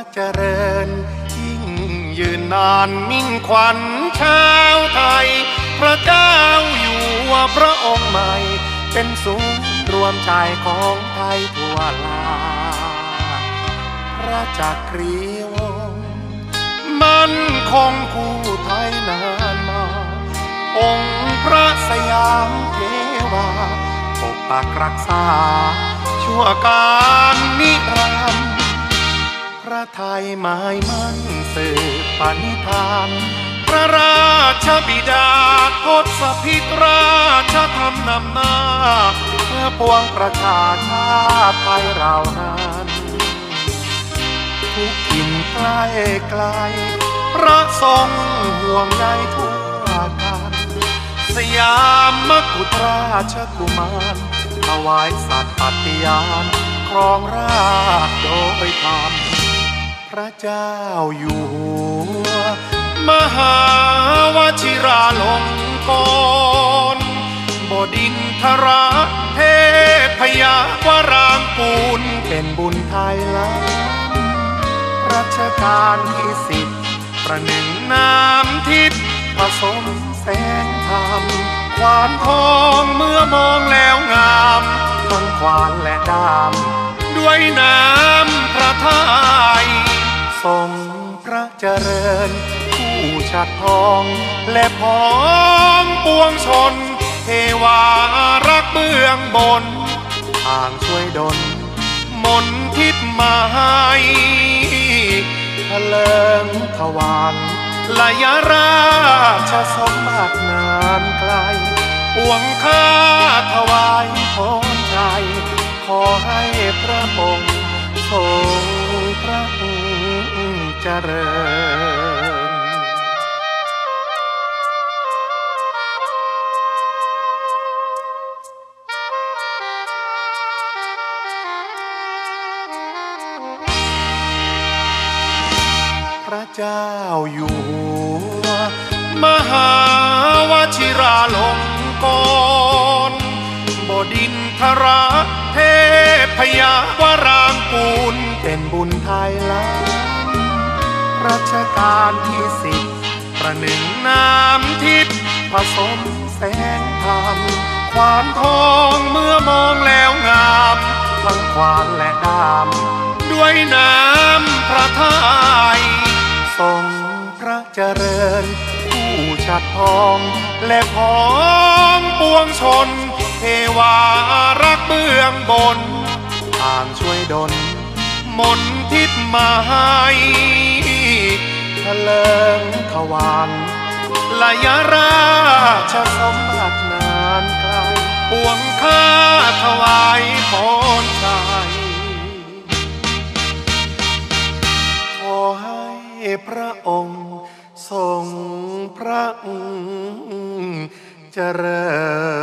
เจริญยิ่งยืนนานมิ่งขวัญชาวไทยพระเจ้าอยู่หัวพระองค์ใหม่เป็นศูนย์รวมใจของไทยทั่วลาพระจักรีวงศ์มั่นคงคู่ไทยนานมาองค์พระสยามเทวาปกปักรักษาชั่วการนิรันดร์พระไทยหมายมั่นสืบปณิธานพระราชบิดาทศพิตราชธรรมนำหน้าเพื่อปวงประชาชาติไทยเรานั้นทุกถิ่นใกล้ไกลพระทรงห่วงใยทั่วกันสยามกุฎราชกุมารถวายสัตย์ปฏิญาณครองราชย์โดยธรรมพระเจ้าอยู่หัวมหาวชิราลงกรณ์บดินทรเทพยวรางกูลเป็นบุญไทยล้ำรัชกาลที่10ประหนึ่งน้ำทิพย์ผสมแสงธรรมขวานทองเมื่อมองแล้วงามทั้งขวานและดามด้วยน้ำพระทัยทรงพระเจริญผู้ฉัตรทองและพ้องปวงชนเทวารักเบื้องบนทางช่วยดลมนทิพย์มาให้ทะเลิงทวารลายราชสมบัตินานไกลปวงข้าถวายพรใจขอให้พระองค์ทรงพระเจริญพระเจ้าอยู่หัวมหาวชิราลงกรณ์บดินทรเทพยวรางกูลเป็นบุญไทยล้ำรัชกาลที่10ประหนึ่งน้ำทิพย์ผสมแสงธรรมขวานทองเมื่อมองแล้วงามทั้งขวานและดามด้วยน้ำพระทัยทรงพระเจริญผู้ฉัตรทองและพ้องปวงชนเทวารักเบื้องบนทางช่วยดลมนทิพย์มาให้ทะเลิงทวารลายราชสมบัตินานไกลปวงข้าถวายพรใจขอให้พระองค์ทรงพระเจริญ